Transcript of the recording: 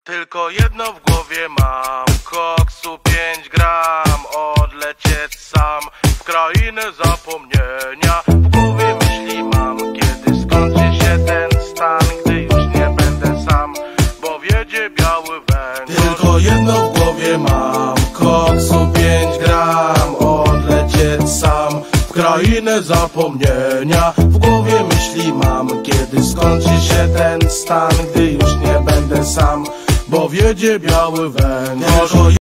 Tylko jedno w głowie mam, koksu 5 gram, odlecieć sam w krainę zapomnienia. W głowie myśli mam, kiedy skończy się ten stan, gdy już nie będę sam, bo wiedzie biały węgiel. Tylko jedno w głowie mam, koksu 5 gram, odlecieć sam w krainę zapomnienia. W głowie myśli mam, kiedy skończy się ten stan, gdy już nie będę sam, bo wiedzie biały węgiel.